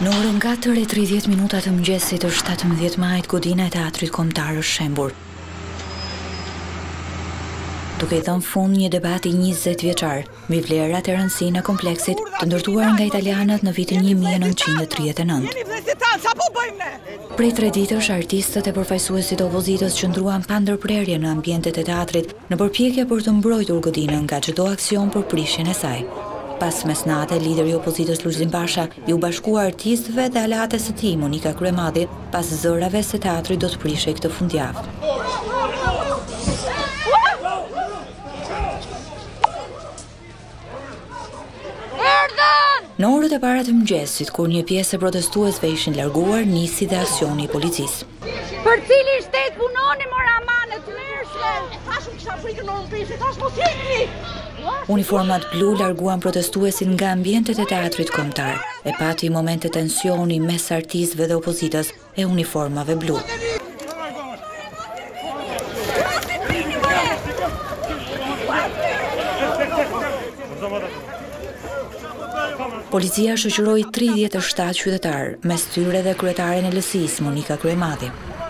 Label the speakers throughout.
Speaker 1: Në orën 4:30 të mëngjesit të 17 majit, godina e teatrit kombëtar është shembur. Duke i dhënë fund një debati 20 vjeçar mbi vlerat e rëndësinë e kompleksit të ndërtuar nga italianët në vitin 1939. Prej 3 ditësh, artistët e përfaqësuesit të opozitës qëndruan pa ndërprerje në ambientet e teatrit në përpjekje për të mbrojtur godinën nga çdo aksion për prishjen e saj. Pas mesnate, lideri i opozitës Lulzim Basha u bashkua artistëve dhe alates së tij Monika Kryemadhi pas zërave se teatri do të prishej këtë fundjavë. Në orët e para të mëngjesit, kur një pjesë e protestuesve ishin larguar, nisi dhe aksioni i policisë.
Speaker 2: Për cili shtet punoni mora amane të mërshme? Tash unë kisha frikën në rëmpishe, tash mos ikni!
Speaker 1: Uniformat blu larguan protestuesin nga ambientet e teatrit kombëtar, e pati momente tensioni mes artistëve dhe opozitës e uniformave blu. Policia shoqëroi 37 qytetar, mes tyre dhe kryetaren e LSI-s, Monika Kryemadhi.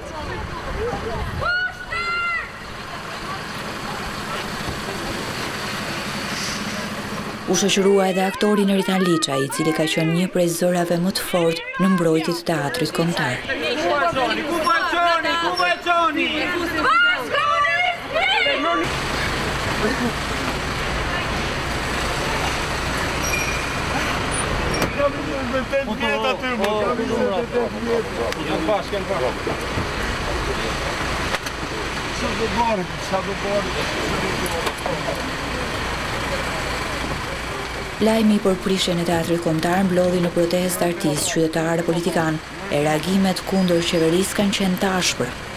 Speaker 1: U shoqërua edhe aktori Neritan Liça, i cili ka qenë një prej zërave më të fortë në mbrojtje të teatrit kombëtar. Lajmi për prishjen e teatrit kombëtar mblodhi në protestë artistë, qytetarë dhe politikanë, e reagimet kundër qeverisë kanë qenë të ashpra.